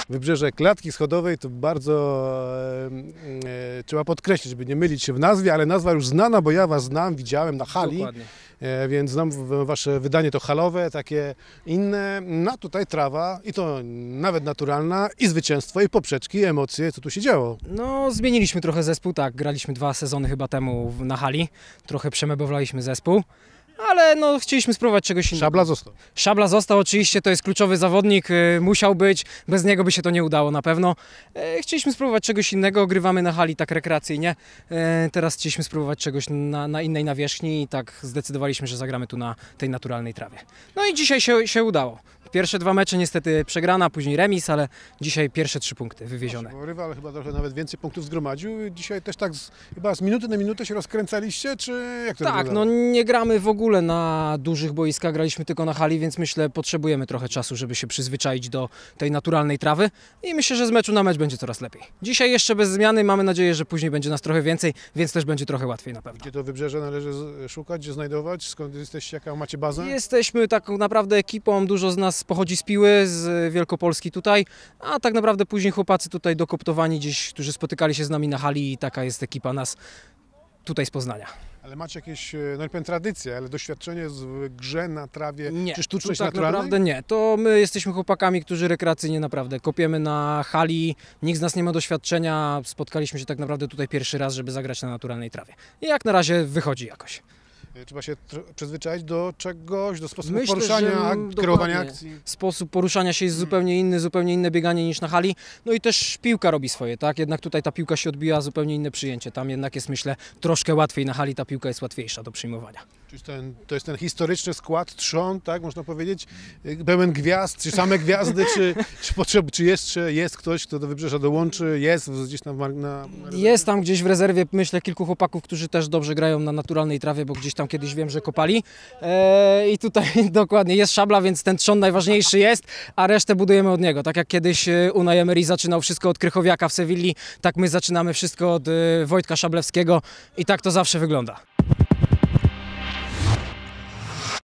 Wybrzeże Klatki Schodowej to bardzo trzeba podkreślić, żeby nie mylić się w nazwie, ale nazwa już znana, bo ja Was znam, widziałem na hali. Dokładnie. Więc znam Wasze wydanie to halowe, takie inne. No tutaj trawa i to nawet naturalna i zwycięstwo i poprzeczki, i emocje, co tu się działo. No, zmieniliśmy trochę zespół, tak, graliśmy 2 sezony chyba temu na hali, trochę przemeblowaliśmy zespół, ale no chcieliśmy spróbować czegoś innego. Szabla został. Szabla został oczywiście, to jest kluczowy zawodnik, musiał być, bez niego by się to nie udało na pewno. Chcieliśmy spróbować czegoś innego, grywamy na hali tak rekreacyjnie, teraz chcieliśmy spróbować czegoś na innej nawierzchni i tak zdecydowaliśmy, że zagramy tu na tej naturalnej trawie. No i dzisiaj się udało. Pierwsze 2 mecze niestety przegrana, później remis, ale dzisiaj pierwsze 3 punkty wywiezione. Bo rywal chyba trochę nawet więcej punktów zgromadził. Dzisiaj też tak chyba z minuty na minutę się rozkręcaliście, czy jak to Tak, wyglądało? no nie gramy w ogóle na dużych boiskach, graliśmy tylko na hali, więc myślę, potrzebujemy trochę czasu, żeby się przyzwyczaić do tej naturalnej trawy i myślę, że z meczu na mecz będzie coraz lepiej. Dzisiaj jeszcze bez zmiany, mamy nadzieję, że później będzie nas trochę więcej, więc też będzie trochę łatwiej na pewno. Gdzie to wybrzeże należy szukać, gdzie znajdować? Skąd jesteście, jaką macie bazę? Jesteśmy tak naprawdę ekipą, dużo z nas pochodzi z Piły, z Wielkopolski tutaj, a tak naprawdę później chłopacy tutaj dokoptowani gdzieś, którzy spotykali się z nami na hali i taka jest ekipa nas tutaj z Poznania. Ale macie jakieś, no nie powiem tradycje, ale doświadczenie w grze na trawie, Nie, czy sztuczność tu tak naturalnej? naprawdę nie. To my jesteśmy chłopakami, którzy rekreacyjnie naprawdę kopiemy na hali, nikt z nas nie ma doświadczenia, spotkaliśmy się tak naprawdę tutaj pierwszy raz, żeby zagrać na naturalnej trawie. I jak na razie wychodzi jakoś. Trzeba się przyzwyczaić do czegoś, do sposobu Myślę, poruszania, że kreowania dokładnie. akcji. Sposób poruszania się jest zupełnie inne bieganie niż na hali. No i też piłka robi swoje, tak? Jednak tutaj ta piłka się odbija, zupełnie inne przyjęcie. Tam jednak jest, myślę, troszkę łatwiej. Na hali ta piłka jest łatwiejsza do przyjmowania. Czyli to jest ten historyczny skład, trzon, tak można powiedzieć, pełen gwiazd, czy same gwiazdy, czy jeszcze jest ktoś, kto do wybrzeża dołączy, jest gdzieś tam na Jest tam gdzieś w rezerwie, myślę, kilku chłopaków, którzy też dobrze grają na naturalnej trawie, bo gdzieś tam kiedyś wiem, że kopali. I tutaj dokładnie jest Szabla, więc ten trzon najważniejszy jest, a resztę budujemy od niego. Tak jak kiedyś Unai Emery zaczynał wszystko od Krychowiaka w Sewilli, tak my zaczynamy wszystko od Wojtka Szablewskiego i tak to zawsze wygląda.